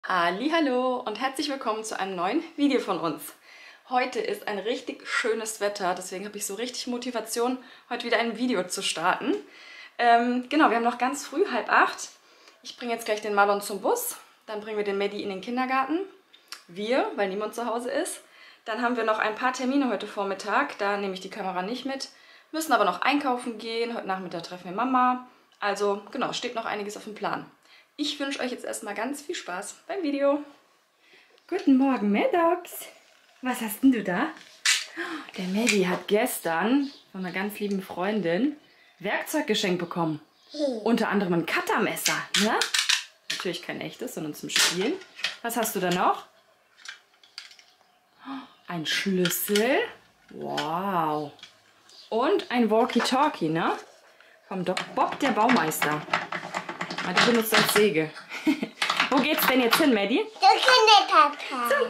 Hallihallo und herzlich willkommen zu einem neuen Video von uns. Heute ist ein richtig schönes Wetter, deswegen habe ich so richtig Motivation, heute wieder ein Video zu starten. Genau, wir haben noch ganz früh, 7:30. Ich bringe jetzt gleich den Marlon zum Bus, dann bringen wir den Maddie in den Kindergarten. Weil niemand zu Hause ist. Dann haben wir noch ein paar Termine heute Vormittag, da nehme ich die Kamera nicht mit. Müssen aber noch einkaufen gehen, heute Nachmittag treffen wir Mama. Also genau, steht noch einiges auf dem Plan. Ich wünsche euch jetzt erstmal ganz viel Spaß beim Video. Guten Morgen, Maddox. Was hast denn du da? Der Maddie hat gestern von einer ganz lieben Freundin Werkzeug geschenkt bekommen. Unter anderem ein Cuttermesser, ne? Natürlich kein echtes, sondern zum Spielen. Was hast du da noch? Ein Schlüssel. Wow. Und ein Walkie-Talkie, ne? Vom Bob, der Baumeister. Die benutzt als Säge. Wo geht's denn jetzt hin, Maddie? Zum Kindergarten. Zum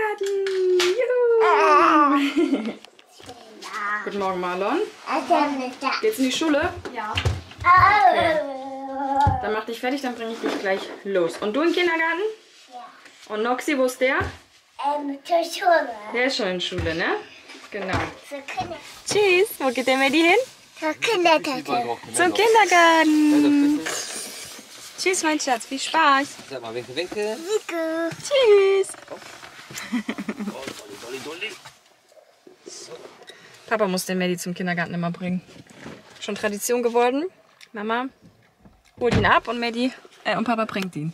Kindergarten. Juhu. Guten Morgen, Marlon. Geht's in die Schule? Ja. Okay. Dann mach dich fertig, dann bringe ich dich gleich los. Und du in den Kindergarten? Ja. Und Noxy, wo ist der? Zur Schule. Der ist schon in Schule, ne? Genau. Zur Kindergarten. Tschüss. Wo geht der Maddie hin? Zur Kindergarten. Zum Kindergarten. Tschüss, mein Schatz. Viel Spaß. Sag mal, winke, winke. Tschüss. Dolly. Papa muss den Maddie zum Kindergarten immer bringen. Schon Tradition geworden. Mama holt ihn ab und und Papa bringt ihn.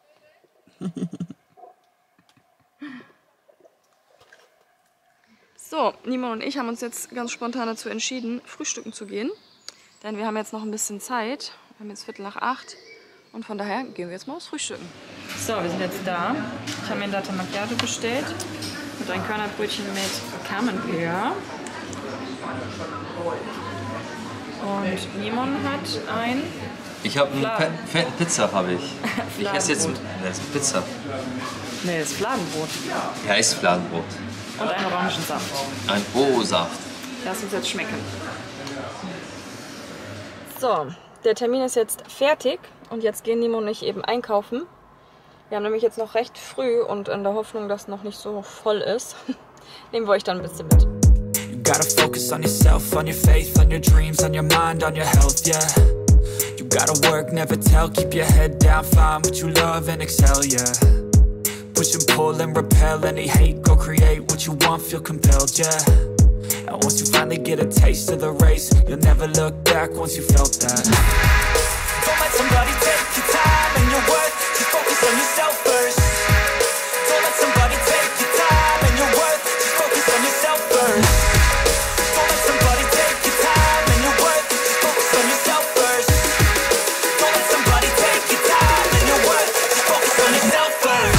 So, Nimon und ich haben uns jetzt ganz spontan dazu entschieden, frühstücken zu gehen. Denn wir haben jetzt noch ein bisschen Zeit. Wir haben jetzt 7:45. Und von daher gehen wir jetzt mal aufs Frühstücken. So, wir sind jetzt da. Ich habe mir ein Latte Macchiato bestellt. Mit ein Körnerbrötchen mit Camembert. Und Nimon hat ein... Ich habe einen fetten Pizza, habe ich. Ich esse jetzt das ist Pizza. Nee, das ist Fladenbrot. Ja, ist Fladenbrot. Und einen Orangensaft. Ein O-Saft. Lass uns jetzt schmecken. So, der Termin ist jetzt fertig. Und jetzt gehen Nimo und ich eben einkaufen. Wir haben nämlich jetzt noch recht früh und in der Hoffnung, dass noch nicht so voll ist, nehmen wir euch dann ein bisschen mit. You gotta focus on yourself, on your faith, on your dreams, on your mind, on your health, yeah. You gotta work, never tell, keep your head down, find what you love and excel, yeah. Push and pull and repel any hate, go create what you want, feel compelled, yeah. And once you finally get a taste of the race, you'll never look back once you felt that. Don't let somebody take your time and your worth, just focus on yourself first. Don't let somebody take your time and your worth, just focus on yourself first. Don't let somebody take your time and your worth, just focus on yourself first. Don't let somebody take your time and your worth, just focus on yourself first.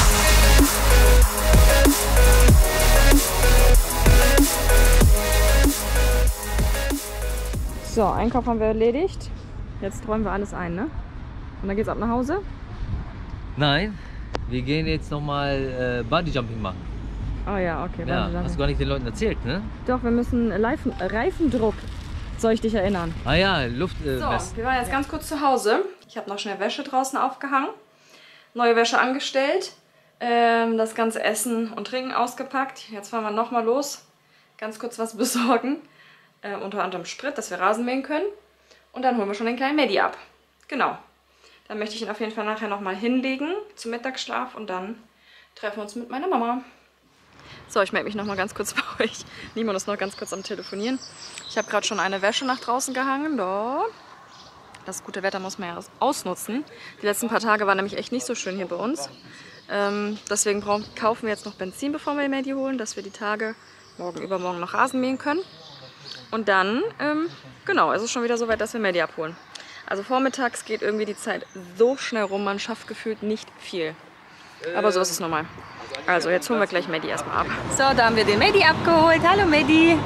So, Einkauf haben wir erledigt. Jetzt räumen wir alles ein, ne? Und dann geht's ab nach Hause? Nein, wir gehen jetzt nochmal Bodyjumping machen. Oh ja, okay. Ja, hast du gar nicht den Leuten erzählt, ne? Doch, wir müssen Reifendruck, soll ich dich erinnern. Ah ja, Luft So, wir waren jetzt ganz kurz zu Hause. Ich habe noch schnell Wäsche draußen aufgehangen, neue Wäsche angestellt, das ganze Essen und Trinken ausgepackt. Jetzt fahren wir nochmal los, ganz kurz was besorgen, unter anderem Sprit, dass wir Rasen mähen können. Und dann holen wir schon den kleinen Maddie ab. Genau. Dann möchte ich ihn auf jeden Fall nachher nochmal hinlegen zum Mittagsschlaf und dann treffen wir uns mit meiner Mama. So, ich melde mich nochmal ganz kurz bei euch. Niemand ist noch ganz kurz am Telefonieren. Ich habe gerade schon eine Wäsche nach draußen gehangen. Da. Das gute Wetter muss man ja ausnutzen. Die letzten paar Tage waren nämlich echt nicht so schön hier bei uns. Deswegen kaufen wir jetzt noch Benzin, bevor wir Maddie holen, dass wir die Tage übermorgen noch Rasen mähen können. Und dann, genau, es ist schon wieder so weit, dass wir Maddie abholen. Also vormittags geht irgendwie die Zeit so schnell rum, man schafft gefühlt nicht viel. Aber so ist es normal. Also jetzt holen wir gleich Maddie erstmal ab. So, da haben wir den Maddie abgeholt. Hallo Maddie.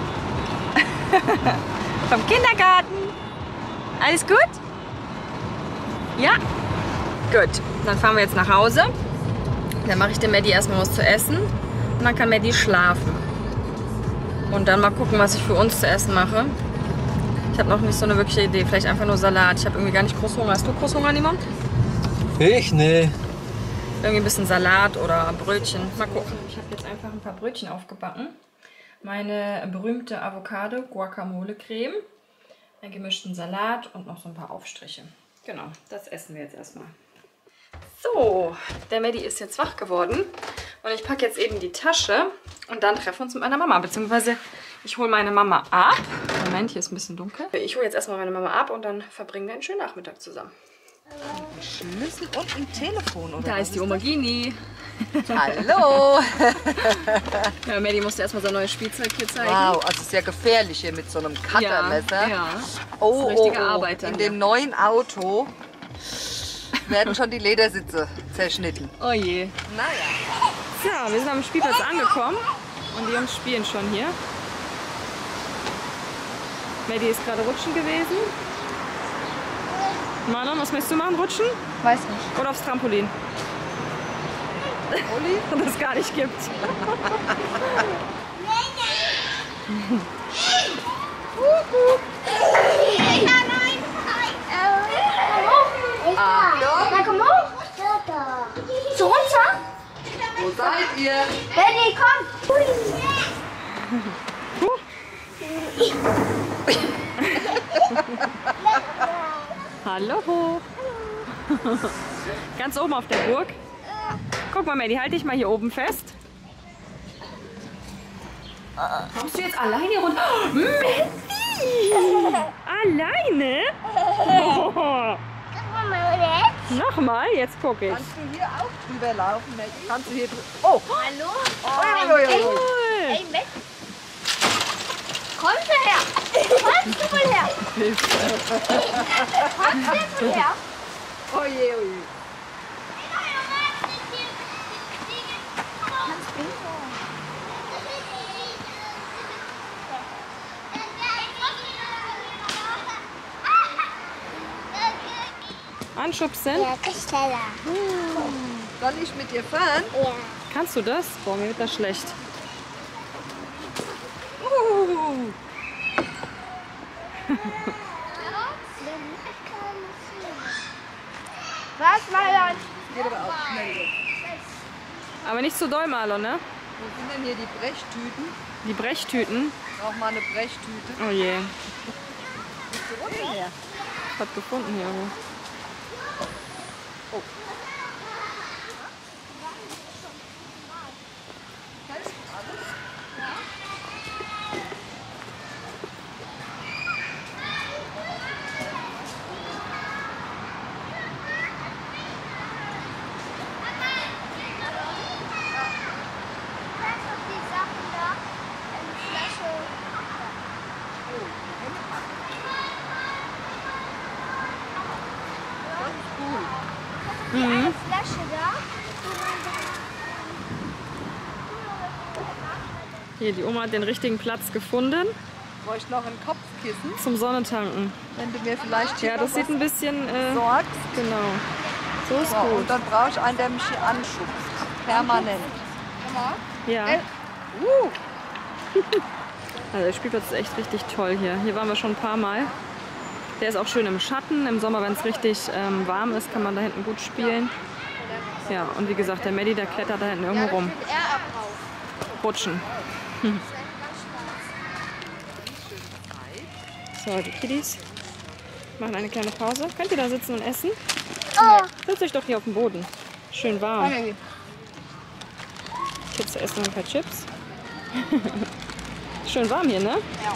Vom Kindergarten. Alles gut? Ja? Gut. Dann fahren wir jetzt nach Hause. Dann mache ich dem Maddie erstmal was zu essen. Und dann kann Maddie schlafen. Und dann mal gucken, was ich für uns zu essen mache. Ich habe noch nicht so eine wirkliche Idee. Vielleicht einfach nur Salat. Ich habe irgendwie gar nicht groß Hunger. Hast du groß Hunger, Nimon? Ich? Nee. Irgendwie ein bisschen Salat oder Brötchen. Mal gucken. Ich habe jetzt einfach ein paar Brötchen aufgebacken. Meine berühmte Avocado-Guacamole-Creme. Einen gemischten Salat und noch so ein paar Aufstriche. Genau, das essen wir jetzt erstmal. So, der Maddie ist jetzt wach geworden. Und ich packe jetzt eben die Tasche und dann treffen wir uns mit meiner Mama. Beziehungsweise ich hole meine Mama ab. Moment, hier ist ein bisschen dunkel. Ich hole jetzt erstmal meine Mama ab und dann verbringen wir einen schönen Nachmittag zusammen. Ein Schlüssel und ein Telefon, oder? Da ist die Oma Gini. Hallo! Ja, Maddie musste erstmal sein neues Spielzeug hier zeigen. Wow, also sehr gefährlich hier mit so einem Cuttermesser. Ja. Oh, Das ist ein richtiger Arbeiter in hier. dem neuen Auto werden schon die Ledersitze zerschnitten. Oh je. Naja. So, wir sind am Spielplatz angekommen und die Jungs spielen schon hier. Maddie ist gerade rutschen gewesen. Manon, was möchtest du machen? Rutschen? Weiß nicht. Oder aufs Trampolin? Und es gar nicht gibt. Na, komm hoch. So runter. Wo seid ihr? Benny, komm. Hallo. Ganz oben auf der Burg. Guck mal, Maddie, halt dich mal hier oben fest. Kommst du jetzt alleine runter? Oh, Maddie! Alleine? Oh. Nochmal, jetzt guck ich. Kannst du hier auch drüber laufen, Maggie? Kannst du hier drüber... Oh! Hallo? Cool. Ey, Matt. Kommst du her? Kommst du wohl her? Kommst du wohl her? Oh je, oh je. Anschubsen. Ja, Castella. Soll ich mit dir fahren? Ja. Kannst du das? Boah, mir wird das schlecht. Was, Marlon? Geht aber auch schnell jetzt. Aber nicht zu doll, Marlon, ne? Wo sind denn hier die Brechtüten? Die Brechtüten. Brauch mal eine Brechtüte. Oh je. Bist du unten her? Ich hab gefunden hier irgendwo. Eine Flasche da. Hier, die Oma hat den richtigen Platz gefunden Brauche ich noch ein Kopfkissen, zum Sonnentanken. wenn du mir vielleicht hier Ja, das noch sieht ein bisschen... was sorgst. Genau. So ist So, gut. und dann brauche ich einen, der mich hier anschubst. Permanent. Ja. Also der Spielplatz ist echt richtig toll hier. Hier waren wir schon ein paar Mal. Der ist auch schön im Schatten. Im Sommer, wenn es richtig warm ist, kann man da hinten gut spielen. Ja, und wie gesagt, der Maddie, der klettert da hinten irgendwo rum. Rutschen. So, die Kiddies machen eine kleine Pause. Könnt ihr da sitzen und essen? Setzt euch doch hier auf den Boden. Schön warm. Chips essen und ein paar Chips. Schön warm hier, ne? Ja.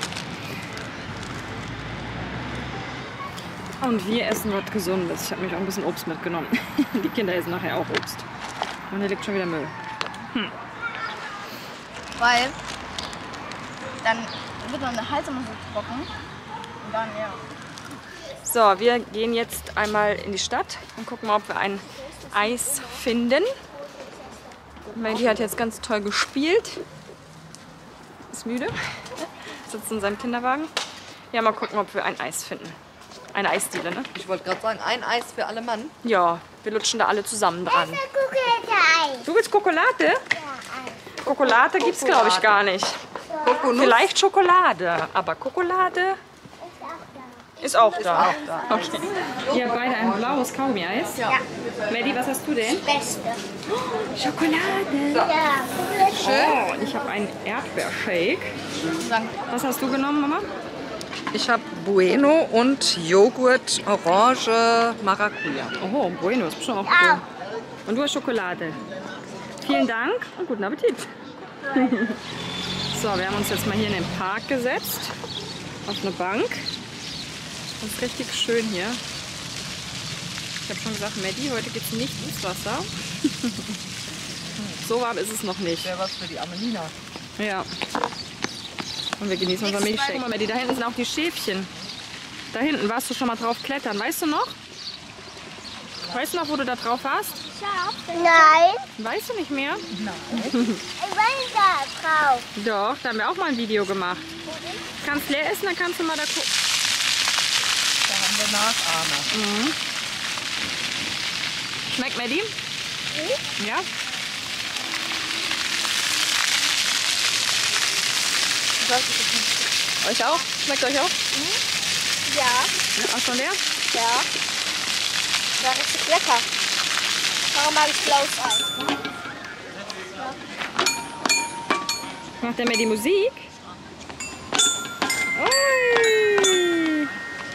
Und wir essen was Gesundes. Ich habe mich auch ein bisschen Obst mitgenommen. Die Kinder essen nachher auch Obst. Und hier liegt schon wieder Müll. Weil dann wird meine Hals immer so trocken. Und dann, ja. So, wir gehen jetzt einmal in die Stadt und gucken mal, ob wir ein Eis finden. Mandy hat jetzt ganz toll gespielt. Ist müde. Sitzt in seinem Kinderwagen. Ja, mal gucken, ob wir ein Eis finden. Eine Eisdiele, ne? Ich wollte gerade sagen, ein Eis für alle Mann. Ja, wir lutschen da alle zusammen dran. Schokolade-Eis. Du willst Schokolade? Schokolade gibt's, glaube ich, gar nicht. Kokonuss Vielleicht Schokolade, aber Schokolade ist auch da. auch da. Okay. Ihr habt beide ein blaues Kaugummi-Eis. Ja. Maddie, was hast du denn? Beste. Schokolade. Ja. Oh, und ich habe einen Erdbeershake. Was hast du genommen, Mama? Ich habe Bueno und Joghurt, Orange, Maracuja. Oh, Bueno, ist bestimmt auch cool. Und du hast Schokolade. Vielen Dank und guten Appetit. So, wir haben uns jetzt mal hier in den Park gesetzt. Auf eine Bank. Das ist richtig schön hier. Ich habe schon gesagt, Maddie, heute geht es nicht ins Wasser. So warm ist es noch nicht. Wäre was für die Amelina. Ja. Und wir genießen unser Milchshake. Guck mal, Maddie, da hinten sind auch die Schäfchen. Da hinten warst du schon mal drauf klettern. Weißt du noch? Weißt du noch, wo du da drauf warst? Nein. Weißt du nicht mehr? Ich bin da drauf. Doch, da haben wir auch mal ein Video gemacht. Kannst leer essen, dann kannst du mal da gucken. Da haben wir Nachahmer. Mhm. Schmeckt Maddie? Ja? Euch auch? Schmeckt euch auch? Ja. Auch schon leer? Ja. Ja, richtig lecker. Warum habe ich blaues Eis? Macht der Maddie Musik? Ui.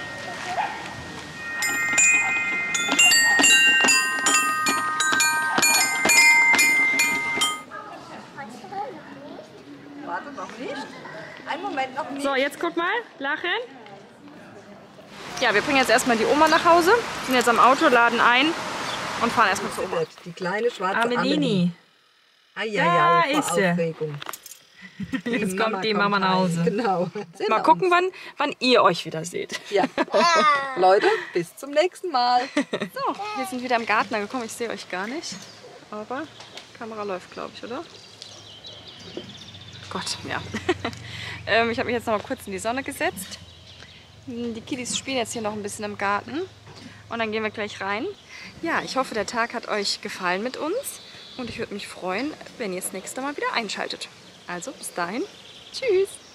Warte, noch nicht. Einen Moment, noch nicht. So, jetzt guck mal. Lachen. Ja, wir bringen jetzt erstmal die Oma nach Hause. Sind jetzt am Auto, laden ein und fahren erstmal zur Oma. Die kleine schwarze Amelini. Ja, Da ist sie. Aufregung. Jetzt kommt die Mama nach Hause. Genau. Mal gucken, wann ihr euch wieder seht. Ja. Leute, bis zum nächsten Mal. So, wir sind wieder im Garten angekommen. Ich sehe euch gar nicht. Aber die Kamera läuft, glaube ich, oder? Gott, ja. Ich habe mich jetzt noch mal kurz in die Sonne gesetzt. Die Kiddies spielen jetzt hier noch ein bisschen im Garten. Und dann gehen wir gleich rein. Ja, ich hoffe, der Tag hat euch gefallen mit uns. Und ich würde mich freuen, wenn ihr das nächste Mal wieder einschaltet. Also, bis dahin. Tschüss.